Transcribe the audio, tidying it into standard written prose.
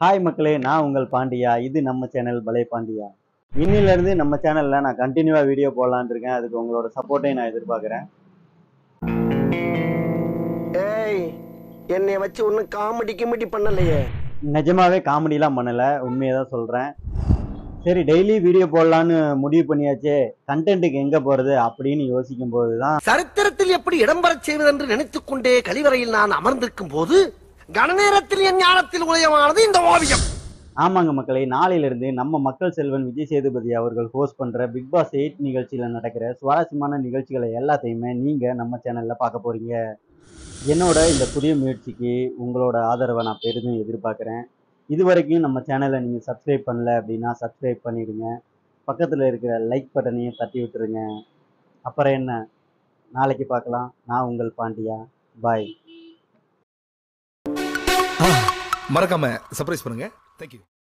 Hi மக்களே, நான் உங்கள் பாண்டியா. இது நம்ம சேனல் பலே பாண்டியா. இன்னிலிருந்து நம்ம சேனல்ல நான் கண்டினியூவா வீடியோ போடலான்னு இருக்கேன். அதுக்கு உங்களோட சப்போர்ட்டையும் நான் எதிர்பார்க்கிறேன். ஏய், என்னைய வச்சு ஒன்னும் காமெடி கிமெடி பண்ணலையே. நிஜமாவே காமெடிலாம் பண்ணல, உண்மையை தான் சொல்றேன். சரி, டெய்லி வீடியோ போடலான்னு முடிவு பண்ணியாச்சே, கண்டென்ட்டுக்கு எங்க போறது அப்படின்னு யோசிக்கும் போதுதான் சரித்திரத்தில் எப்படி இடம்பெறச் செய்வது என்று நினைத்துக் கொண்டே கழிவறையில் நான் அமர்ந்திருக்கும் போது கணநேரத்தில் என் ஞானத்தில் உதயமானது இந்த ஓவியம். ஆமாங்க மக்களே, நாளையிலிருந்து நம்ம மக்கள் செல்வன் விஜய் சேதுபதி அவர்கள் ஹோஸ்ட் பண்ற பிக் பாஸ் 8 நிகழ்ச்சியில நடக்கிற சுவாரஸ்யமான நிகழ்ச்சிகளை எல்லாத்தையுமே நீங்க நம்ம சேனல்ல பார்க்க போறீங்க. என்னோட இந்த புதிய முயற்சிக்கு உங்களோட ஆதரவை நான் பெரிதும் எதிர்பார்க்குறேன். இது வரைக்கும் நம்ம சேனலை நீங்கள் சப்ஸ்கிரைப் பண்ணல அப்படின்னா சப்ஸ்கிரைப் பண்ணிடுங்க. பக்கத்தில் இருக்கிற லைக் பட்டனையும் தட்டி விட்டுருங்க. அப்புறம் என்ன, நாளைக்கு பார்க்கலாம். நான் உங்கள் பாண்டியா. பாய். மறக்காம சர்ப்ரைஸ் பண்ணுங்க. தேங்க்யூ.